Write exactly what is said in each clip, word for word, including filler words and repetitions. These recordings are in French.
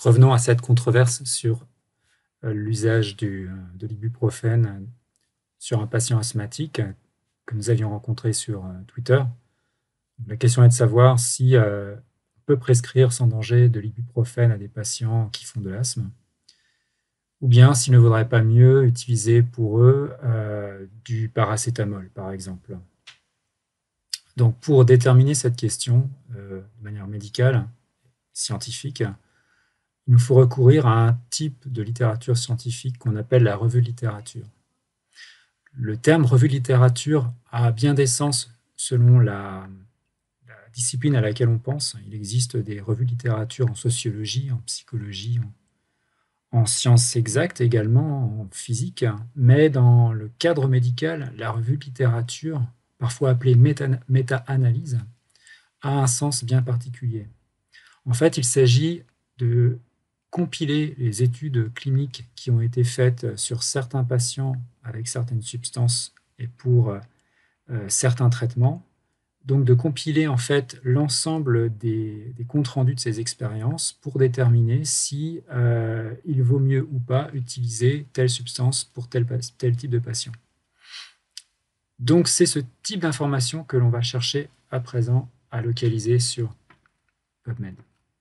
Revenons à cette controverse sur euh, l'usage du, euh, de l'ibuprofène euh, sur un patient asthmatique euh, que nous avions rencontré sur euh, Twitter. La question est de savoir si euh, on peut prescrire sans danger de l'ibuprofène à des patients qui font de l'asthme, ou bien s'il ne vaudrait pas mieux utiliser pour eux euh, du paracétamol, par exemple. Donc, pour déterminer cette question euh, de manière médicale, scientifique, il nous faut recourir à un type de littérature scientifique qu'on appelle la revue de littérature. Le terme revue de littérature a bien des sens selon la, la discipline à laquelle on pense. Il existe des revues de littérature en sociologie, en psychologie, en, en sciences exactes également, en physique, mais dans le cadre médical, la revue de littérature, parfois appelée méta, méta-analyse, a un sens bien particulier. En fait, il s'agit de compiler les études cliniques qui ont été faites sur certains patients avec certaines substances et pour euh, certains traitements. Donc de compiler en fait l'ensemble des, des comptes rendus de ces expériences pour déterminer si euh, il vaut mieux ou pas utiliser telle substance pour tel, tel type de patient. Donc c'est ce type d'information que l'on va chercher à présent à localiser sur PubMed.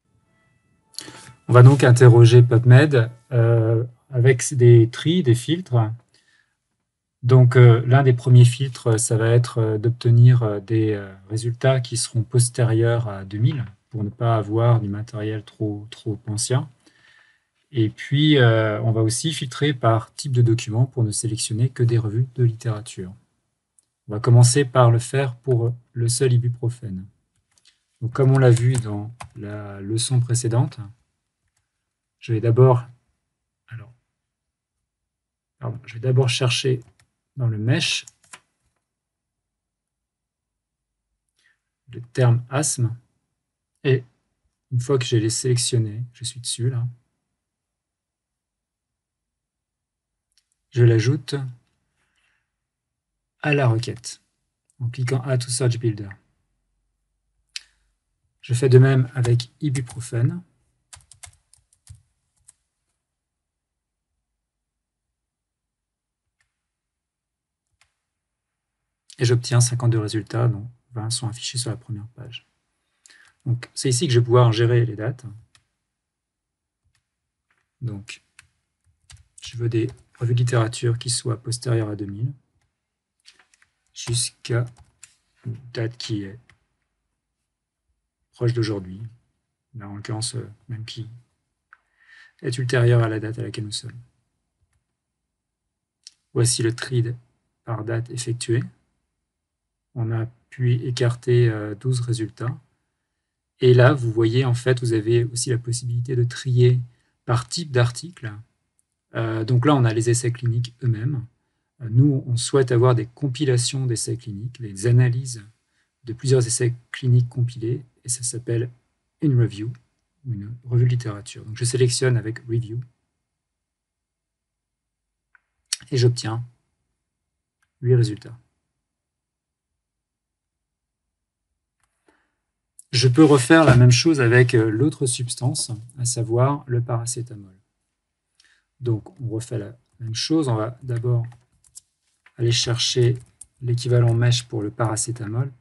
On va donc interroger PubMed euh, avec des tris, des filtres. Donc euh, l'un des premiers filtres, ça va être euh, d'obtenir euh, des euh, résultats qui seront postérieurs à deux mille pour ne pas avoir du matériel trop, trop ancien. Et puis euh, on va aussi filtrer par type de document pour ne sélectionner que des revues de littérature. On va commencer par le faire pour le seul ibuprofène. Donc comme on l'a vu dans la leçon précédente, je vais d'abord alors Pardon, je vais d'abord chercher dans le mesh le terme asthme et une fois que je l'ai sélectionné, je suis dessus là, je l'ajoute à la requête en cliquant Add to Search Builder. Je fais de même avec ibuprofène. Et j'obtiens cinquante-deux résultats, dont vingt sont affichés sur la première page. Donc c'est ici que je vais pouvoir gérer les dates. Donc je veux des revues de littérature qui soient postérieures à deux mille jusqu'à une date qui est proche d'aujourd'hui, là en l'occurrence même qui est ultérieure à la date à laquelle nous sommes. Voici le tri par date effectué. On a pu écarter douze résultats. Et là, vous voyez, en fait, vous avez aussi la possibilité de trier par type d'article. Euh, donc là, on a les essais cliniques eux-mêmes. Euh, nous, on souhaite avoir des compilations d'essais cliniques, des analyses de plusieurs essais cliniques compilés, et ça s'appelle une review, une revue de littérature. Donc je sélectionne avec Review, et j'obtiens huit résultats. Je peux refaire la même chose avec l'autre substance, à savoir le paracétamol. Donc on refait la même chose, on va d'abord aller chercher l'équivalent mesh pour le paracétamol.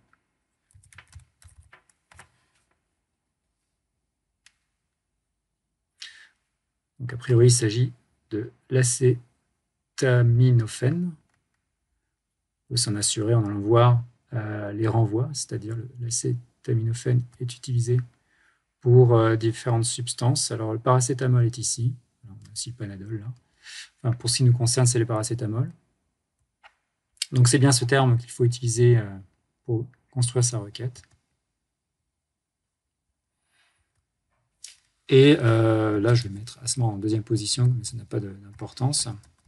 Donc a priori il s'agit de l'acétaminophène. Il faut s'en assurer en allant voir euh, les renvois, c'est-à-dire l'acétaminophène est utilisé pour euh, différentes substances. Alors le paracétamol est ici, alors, on a aussi le panadol là. Enfin, pour ce qui nous concerne, c'est le paracétamol. Donc c'est bien ce terme qu'il faut utiliser euh, pour construire sa requête. Et euh, là, je vais mettre asthme en deuxième position, mais ça n'a pas d'importance.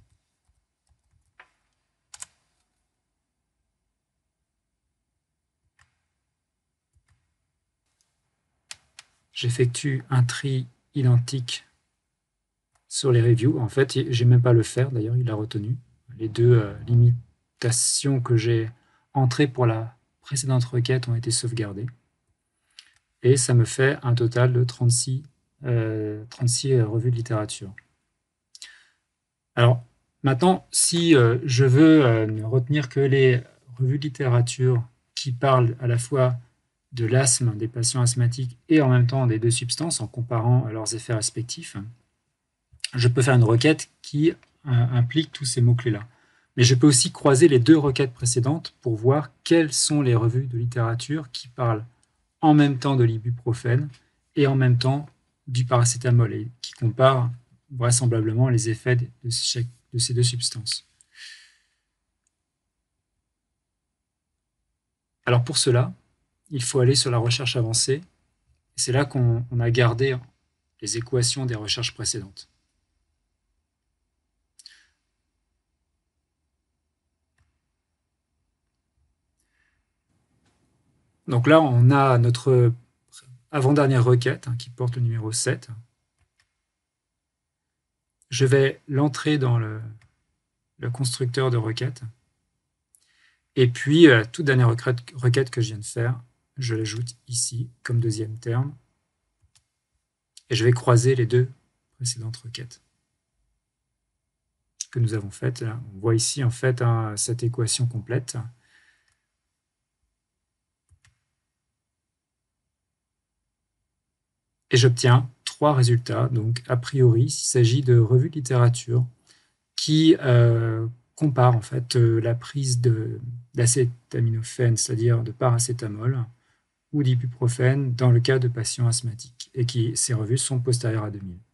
J'effectue un tri identique sur les reviews. En fait, je n'ai même pas à le faire, d'ailleurs, il l'a retenu. Les deux euh, limitations que j'ai entrées pour la précédente requête ont été sauvegardées. Et ça me fait un total de trente-six euh, trente-six euh, revues de littérature. Alors, maintenant, si euh, je veux euh, ne retenir que les revues de littérature qui parlent à la fois de l'asthme des patients asthmatiques et en même temps des deux substances en comparant leurs effets respectifs, je peux faire une requête qui euh, implique tous ces mots-clés-là. Mais je peux aussi croiser les deux requêtes précédentes pour voir quelles sont les revues de littérature qui parlent en même temps de l'ibuprofène et en même temps du paracétamol et qui comparent vraisemblablement les effets de, chaque, de ces deux substances. Alors pour cela, il faut aller sur la recherche avancée. C'est là qu'on a gardé les équations des recherches précédentes. Donc là, on a notre avant-dernière requête hein, qui porte le numéro sept. Je vais l'entrer dans le, le constructeur de requête. Et puis, la toute dernière requête, requête que je viens de faire, je l'ajoute ici comme deuxième terme. Et je vais croiser les deux précédentes requêtes que nous avons faites. Là, on voit ici en fait hein, cette équation complète. Et j'obtiens trois résultats. Donc, a priori, il s'agit de revues de littérature qui euh, comparent en fait euh, la prise d'acétaminophène, c'est-à-dire de paracétamol, ou d'ibuprofène dans le cas de patients asthmatiques, et qui ces revues sont postérieures à deux mille.